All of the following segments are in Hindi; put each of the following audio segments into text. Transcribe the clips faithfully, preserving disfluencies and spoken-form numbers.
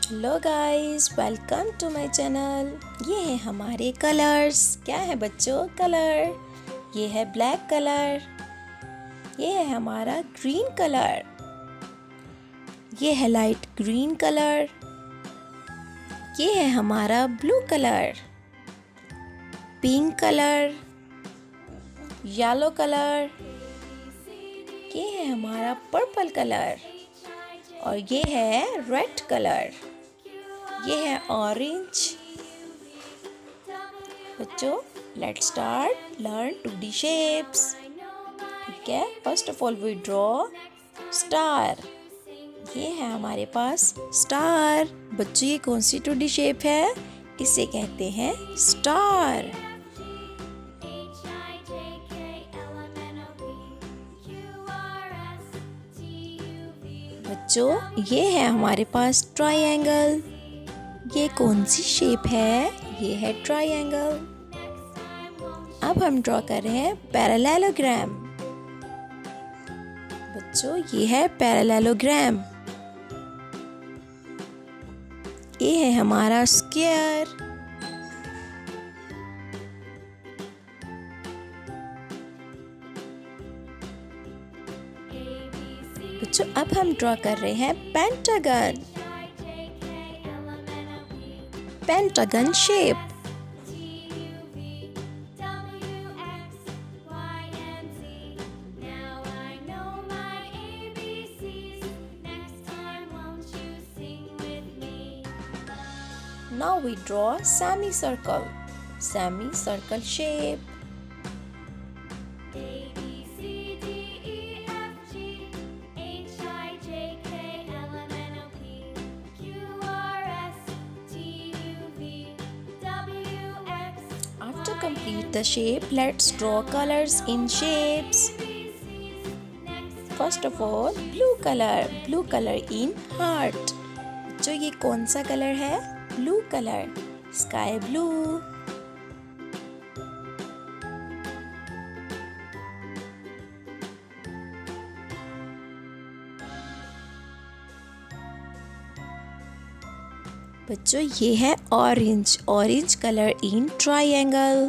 Hello guys, welcome to my channel. ये है हमारे कलर्स। क्या है बच्चों? कलर। ये है ब्लैक कलर, ये है हमारा ग्रीन कलर, ये है लाइट ग्रीन कलर, ये है हमारा blue colour, pink colour, yellow colour, ये है हमारा पर्पल कलर और ये है रेड कलर, ये है ऑरेंज। बच्चों, let's start learn two D shapes. ठीक है, first of all we draw star. ये है हमारे पास स्टार। बच्चों, ये कौन सी टू डी शेप है? इसे कहते हैं स्टार। बच्चों, ये है हमारे पास ट्रायंगल। ये कौन सी शेप है? ये है ट्रायंगल। अब हम ड्रॉ कर रहे हैं पैरेललोग्राम। बच्चों, ये है पैरेललोग्राम। ये है हमारा स्क्वायर। बच्चों, अब हम ड्रॉ कर रहे हैं pentagon. Pentagon shape. Now we draw semicircle. Semicircle shape. To complete the shape, let's draw colors in shapes. First of all, blue color. Blue color in heart. जो ये कौन सा कलर है? Blue color. Sky blue. बच्चों, ये है orange. Orange colour in triangle.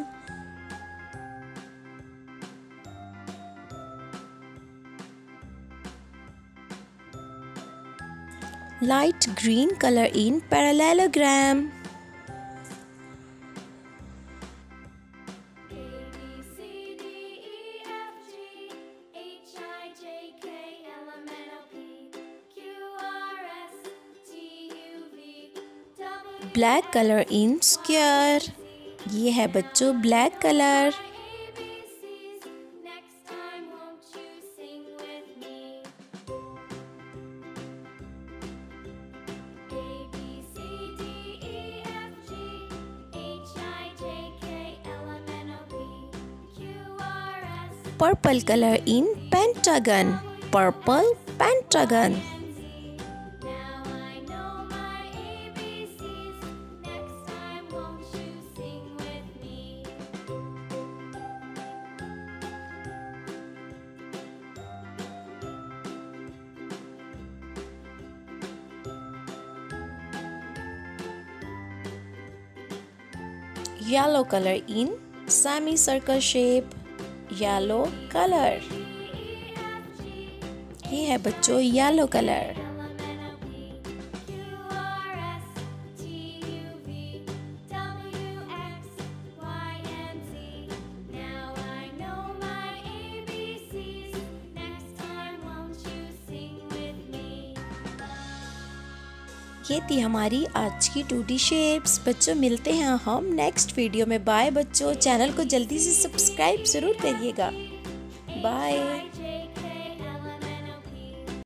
Light green colour in parallelogram. Black colour in square. ये है बच्चों black colour. Purple colour in pentagon. Purple pentagon. Yellow color in semicircle shape. Yellow color. ये है बच्चों येलो कलर। ये थी हमारी आज की टू डी शेप्स। बच्चों, मिलते हैं हम नेक्स्ट वीडियो में। बाय बच्चों। चैनल को जल्दी से सब्सक्राइब जरूर करिएगा। बाय।